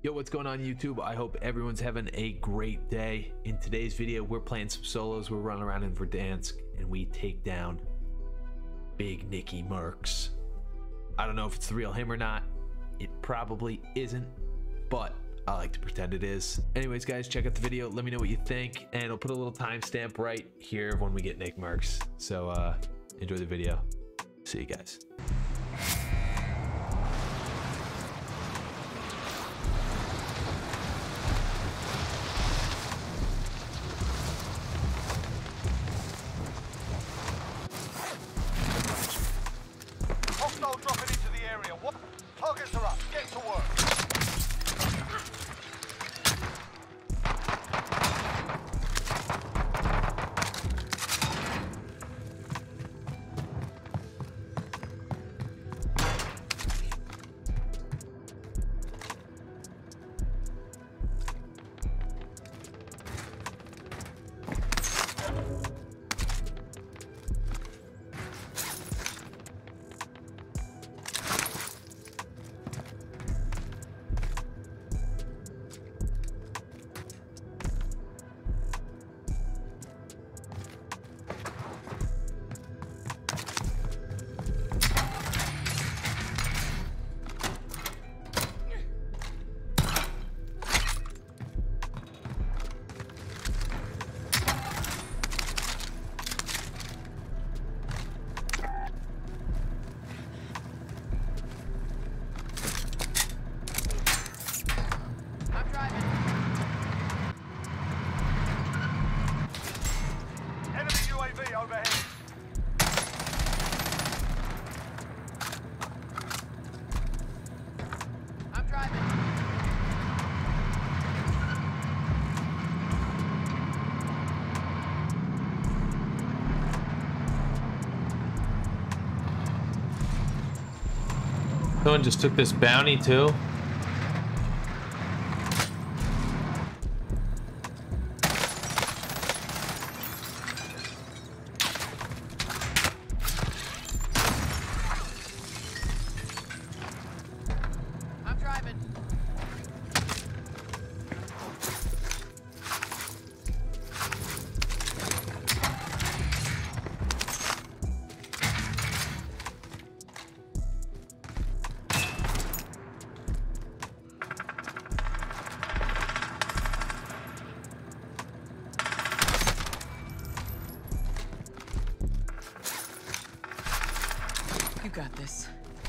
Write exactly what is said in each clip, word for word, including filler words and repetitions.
Yo, what's going on YouTube? I hope everyone's having a great day. In today's video, we're playing some solos. We're running around in Verdansk and we take down Big Nickmercs. I don't know if it's the real him or not. It probably isn't, but I like to pretend it is. Anyways, guys, check out the video. Let me know what you think, and I'll put a little timestamp right here of when we get Nickmercs. So uh, enjoy the video. See you guys. Hostile dropping into the area. What? Targets are up. Get to work. Overhead. I'm driving. Someone just took this bounty too. You got this.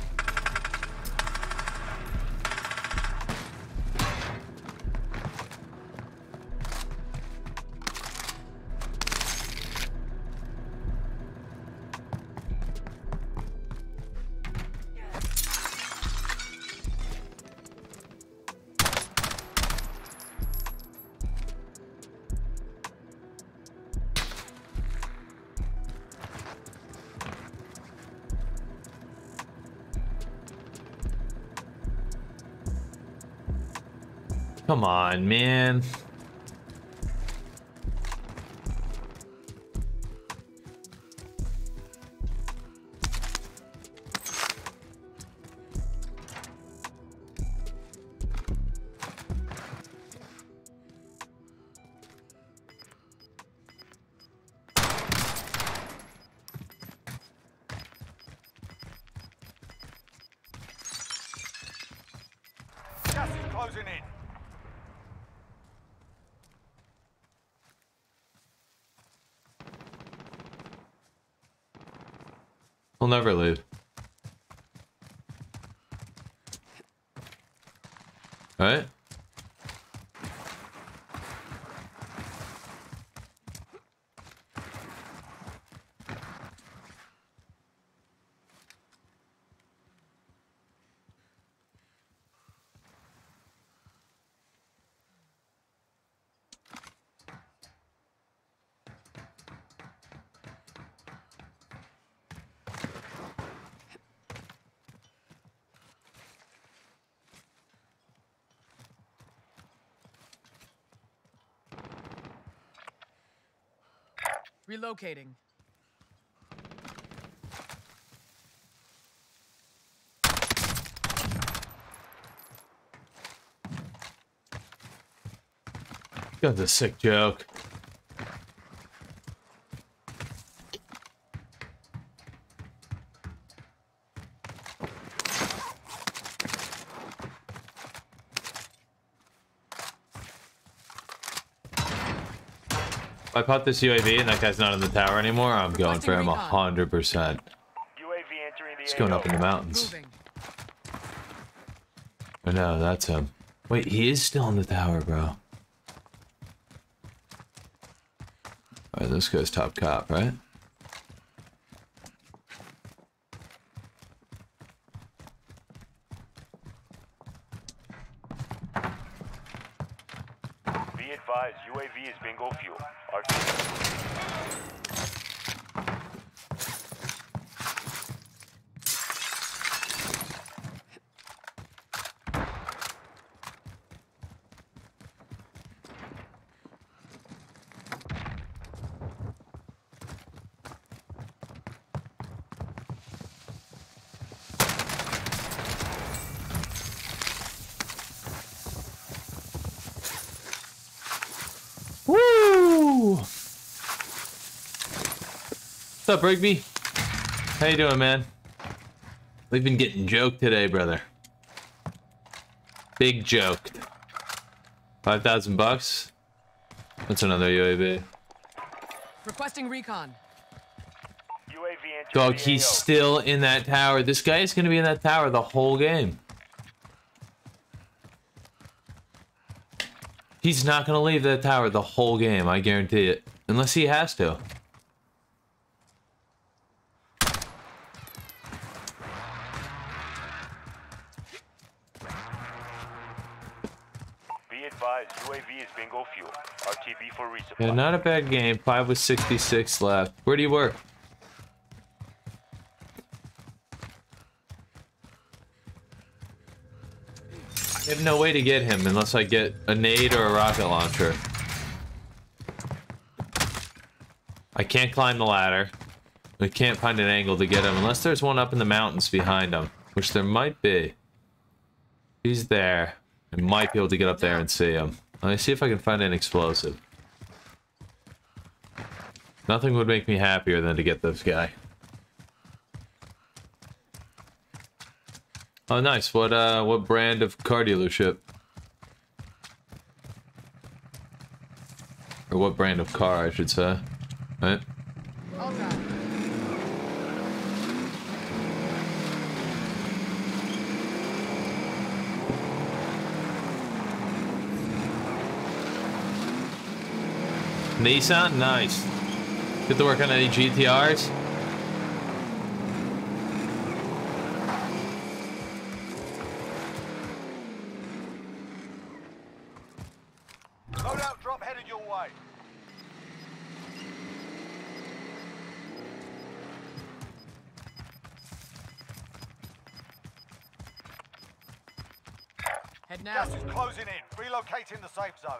Come on, man. Gas is closing in. We'll never leave. Right? Relocating. gun's a sick joke. If I pop this U A V and that guy's not in the tower anymore, I'm going for him a hundred percent. U A V entering the He's going up in the mountains. Moving. I know, that's him. Wait, he is still in the tower, bro. Alright, this guy's top cop, right? Be advised, U A V is bingo fuel. R T Woo! What's up, Rigby? How you doing, man? We've been getting joked today, brother. Big joked. Five thousand bucks. That's another U A V. Requesting recon. U A V entering Dog, the he's A O. still in that tower. This guy is gonna be in that tower the whole game. He's not gonna leave that tower the whole game, I guarantee it. Unless he has to. Be advised, U A V is bingo fuel. R T B for resupply. Yeah, not a bad game. Five with sixty-six left. Where do you work? I have no way to get him unless I get a nade or a rocket launcher. I can't climb the ladder. I can't find an angle to get him unless there's one up in the mountains behind him, which there might be. He's there. I might be able to get up there and see him. Let me see if I can find an explosive. Nothing would make me happier than to get this guy. Oh, nice. What uh, what brand of car dealership? Or what brand of car, I should say. Right? All right. Nissan? Nice. Get to work on any G T Rs? Loadout drop headed your way. Head now. Gas is closing in. Relocating the safe zone.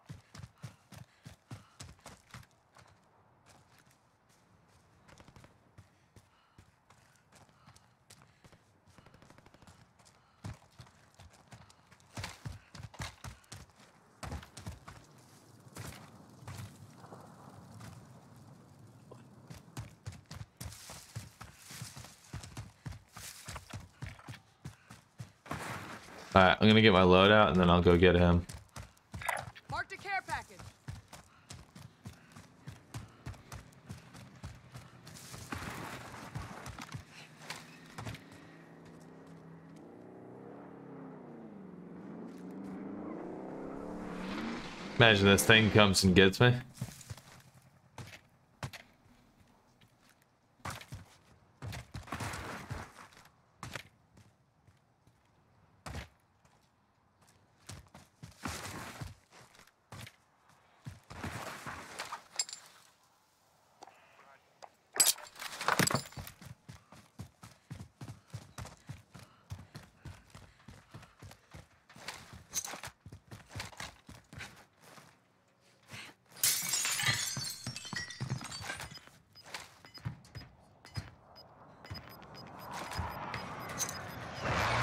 Alright, I'm gonna get my load out and then I'll go get him. Marked a care package. Imagine this thing comes and gets me.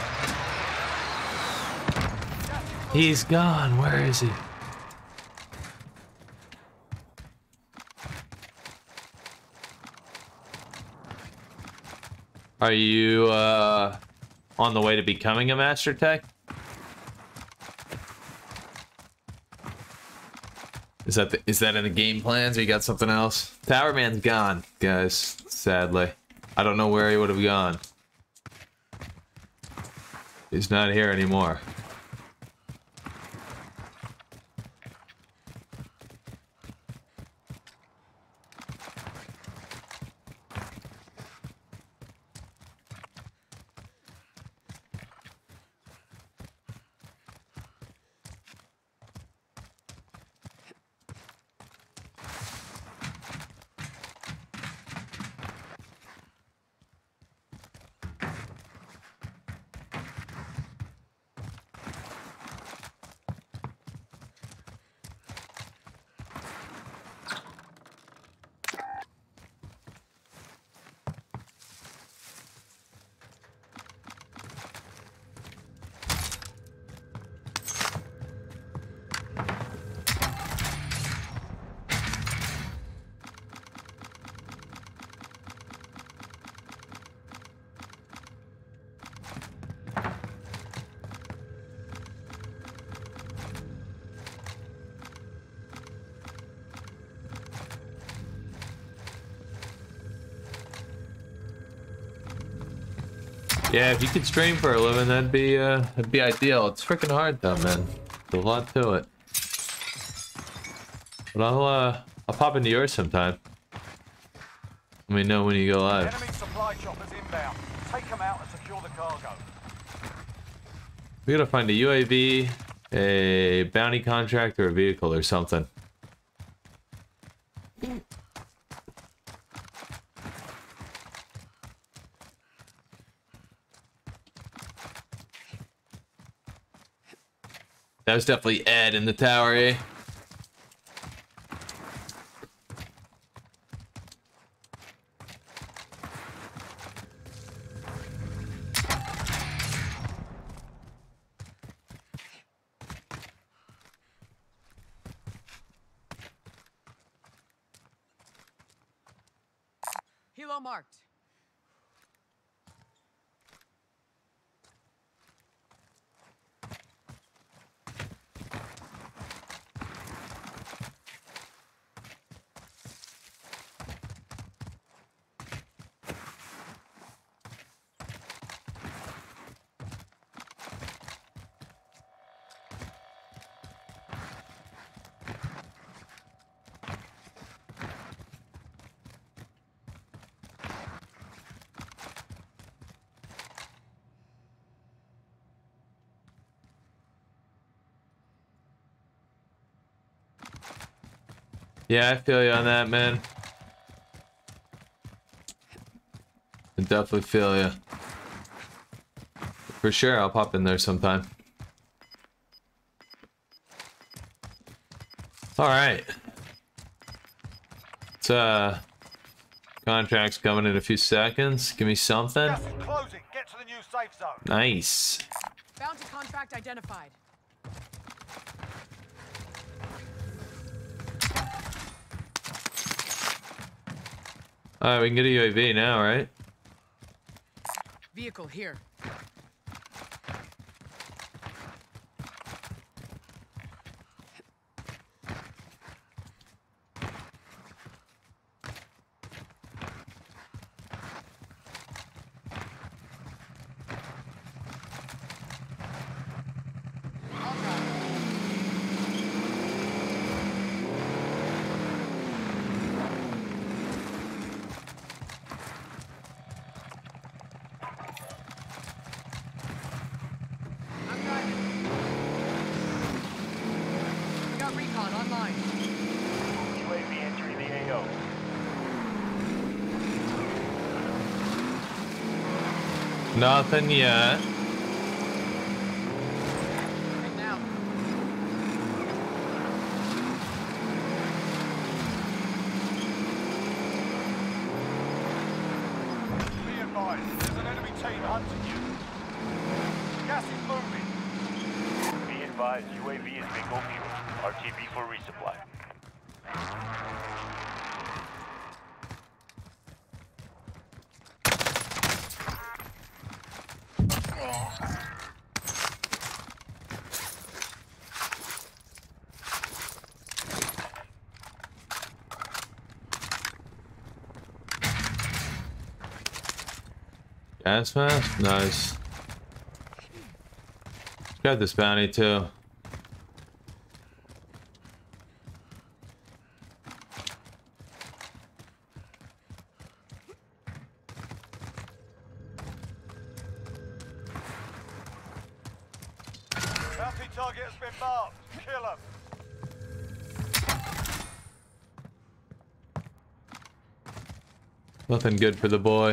He's gone. Where is he? Are you uh, on the way to becoming a master tech? Is that the, is that in the game plans, or you got something else? Tower Man's gone, guys. Sadly, I don't know where he would have gone. He's not here anymore. Yeah, if you could stream for a living, that'd be uh, that'd be ideal. It's freaking hard though, man. There's a lot to it. But I'll uh, I'll pop into yours sometime. Let me know when you go live. Enemy supply choppers inbound. Take them out and secure the cargo. We gotta find a U A V, a bounty contract, or a vehicle or something. That was definitely Ed in the tower, eh? Helo marked. Yeah, I feel you on that, man. I definitely feel you. For sure, I'll pop in there sometime. All right. It's uh, contract's coming in a few seconds. Give me something. Gas is closing. Get to the new safe zone. Nice. Bounty contract identified. All right, we can get a U A V now, right? Vehicle here. Nothing yet. Right now. Be advised, there's an enemy team hunting you. Gas is moving. Be advised, U A V is bingo fuel. R T B for resupply. Gas mask? Nice. Got this bounty too. Bounty target has been marked. Kill him. Nothing good for the boy.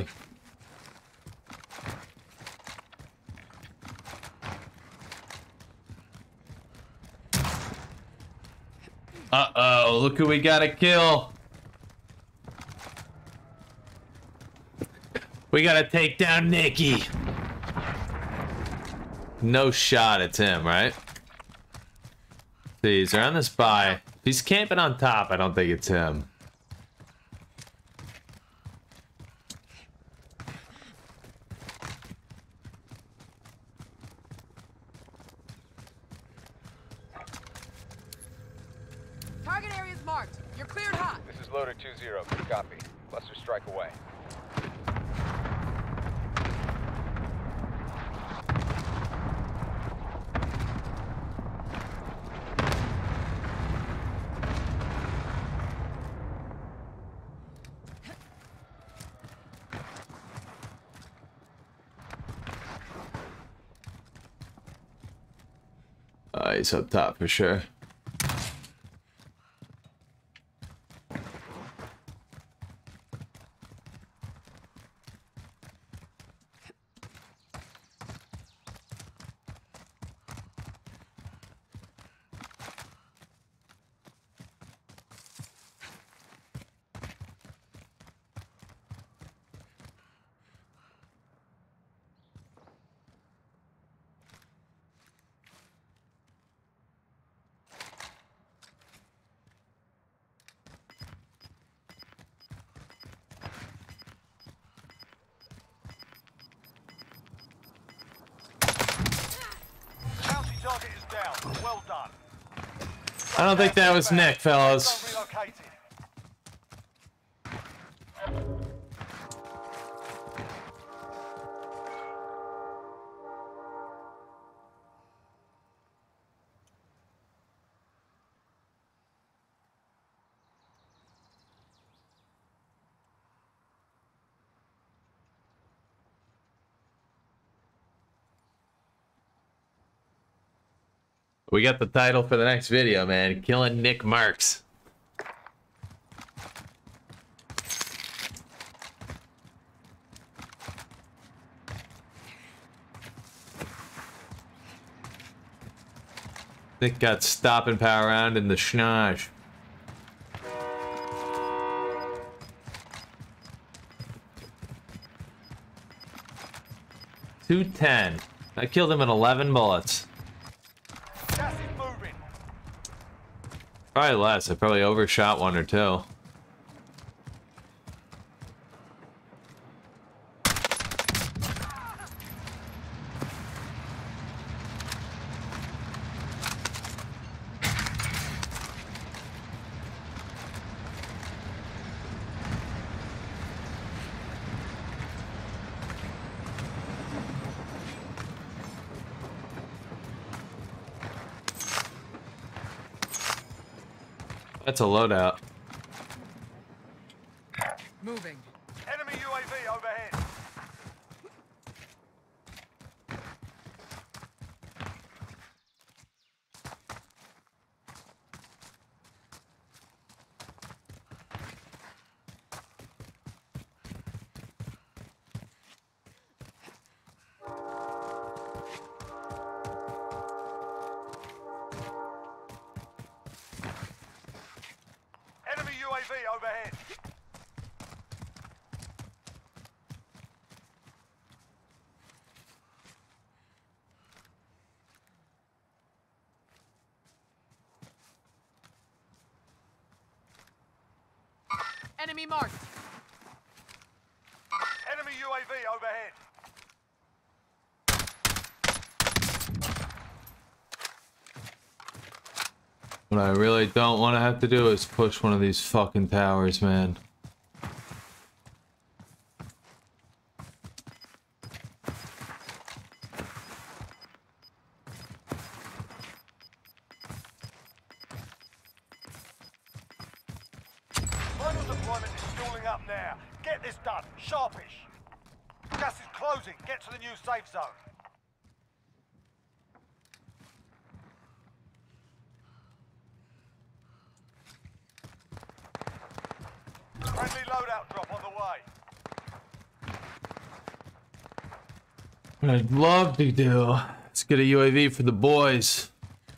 Uh-oh, look who we gotta kill. We gotta take down Nicky. No shot, it's him, right? See, he's around this buy. If he's camping on top, I don't think it's him. Target area is marked. You're cleared hot. This is loader two zero. Good copy. Cluster strike away. Uh, he's up top for sure. Bounty target is down. Well done. I don't think that was Nick, fellas. Relocated. We got the title for the next video, man. Killing Nickmercs. Nick got stopping power around in the schnosh. two ten. I killed him in eleven bullets. Gas is moving. Probably less. I probably overshot one or two. That's a loadout. Moving. Enemy U A V overhead. Enemy U A V overhead. Enemy marked. Enemy U A V overhead. What I really don't want to have to do is push one of these fucking towers, man. Deployment is fueling up now. Get this done. Sharpish. Gas is closing. Get to the new safe zone. Friendly loadout drop on the way. What I'd love to do. Let's get a U A V for the boys.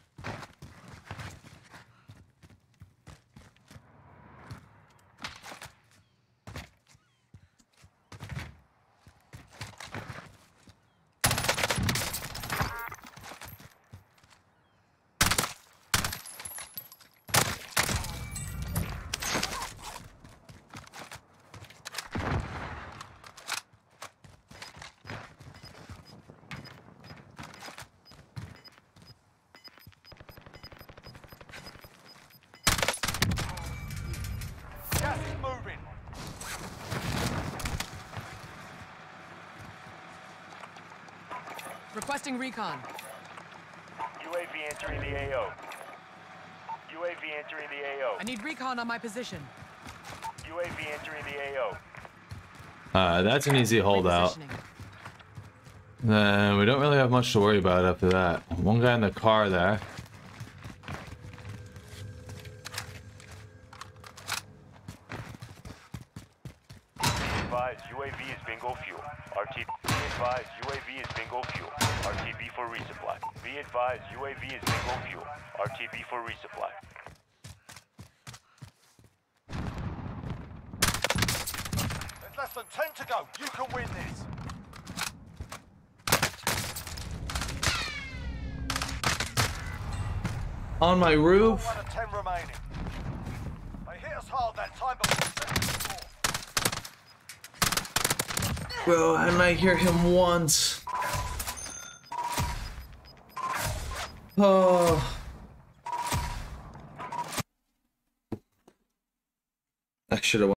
Gas is moving. Requesting recon. U A V entering the A O. U A V entering the A O. I need recon on my position. U A V entering the A O. Uh, that's an easy holdout. Repositioning. Then we don't really have much to worry about after that. One guy in the car there. Advised, U A V is bingo fuel. R T B. Be advised, U A V is bingo fuel. R T B for resupply. Be advised, U A V is bingo fuel. R T B for resupply. There's less than ten to go. You can win this. On my roof. One of ten remaining. They hit us hard that time, but we set them before. Bro, I might hear him once. Oh. I should have